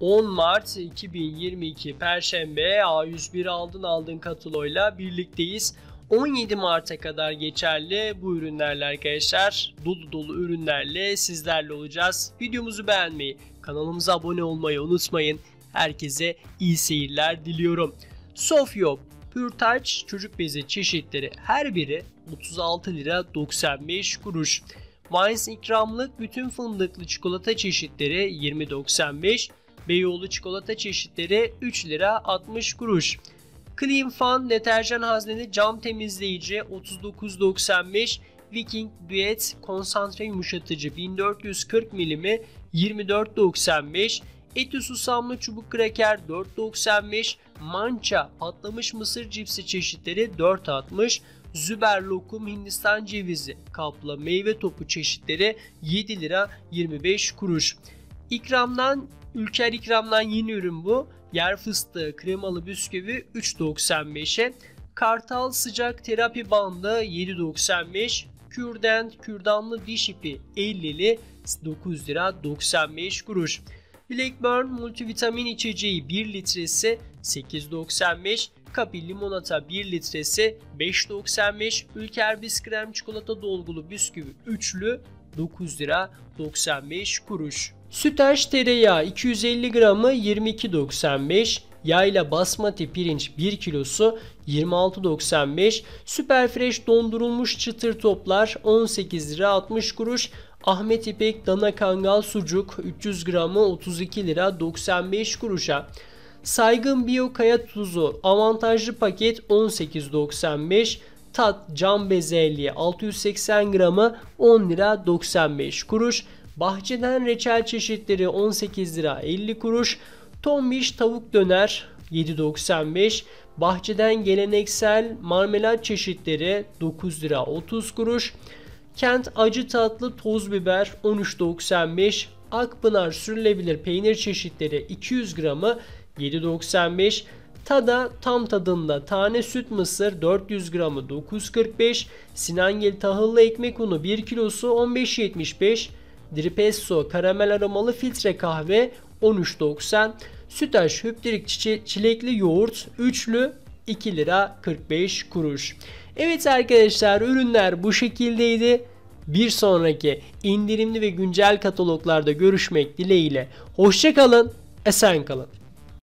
10 Mart 2022 Perşembe A101 aldın kataloğuyla birlikteyiz. 17 Mart'a kadar geçerli bu ürünlerle arkadaşlar. Dolu dolu ürünlerle sizlerle olacağız. Videomuzu beğenmeyi, kanalımıza abone olmayı unutmayın. Herkese iyi seyirler diliyorum. Sofyo Pure Touch çocuk bezi çeşitleri her biri 36 lira 95 kuruş. Vines ikramlık bütün fındıklı çikolata çeşitleri 20.95, Beyoğlu çikolata çeşitleri 3 lira 60 kuruş. Clean Fun deterjan hazneli cam temizleyici 39.95, Viking Duet konsantre yumuşatıcı 1440 milimi 24.95, Eti susamlı çubuk kraker 4.95, Mança patlamış mısır cipsi çeşitleri 4.60, Züber lokum Hindistan cevizi kaplı meyve topu çeşitleri 7 lira 25 kuruş. Ülker ikramdan yeni ürün bu. Yer fıstığı kremalı bisküvi 3.95'e, Kartal sıcak terapi bandı 7.95, Kürdent kürdanlı diş ipi 50'li 9 lira 95 kuruş. Blackburn multivitamin içeceği 1 litresi 8.95, Kapi limonata 1 litresi 5.95, Ülker Biskrem çikolata dolgulu bisküvi üçlü 9 lira 95 kuruş. Sütaş tereyağı 250 gramı 22.95, Yayla basmati pirinç 1 kilosu 26.95, Süperfresh dondurulmuş çıtır toplar 18 lira 60 kuruş, Ahmet İpek dana kangal sucuk 300 gramı 32 lira 95 kuruşa. Saygın Bio kaya tuzu avantajlı paket 18.95, Tat cam bezelye 680 gramı 10 lira 95 kuruş. Bahçeden reçel çeşitleri 18 lira 50 kuruş. Tombiş tavuk döner 7.95. Bahçeden geleneksel marmelat çeşitleri 9 lira 30 kuruş. Kent acı tatlı toz biber 13.95. Akpınar sürülebilir peynir çeşitleri 200 gramı 7.95. Tada tam tadında tane süt mısır 400 gramı 9.45. Sinangil tahıllı ekmek unu 1 kilosu 15.75. Dripesso karamel aromalı filtre kahve 13.90. Sütaş hüptürik çilekli yoğurt üçlü 2 lira 45 kuruş. Evet arkadaşlar, ürünler bu şekildeydi. Bir sonraki indirimli ve güncel kataloglarda görüşmek dileğiyle. Hoşça kalın, esen kalın.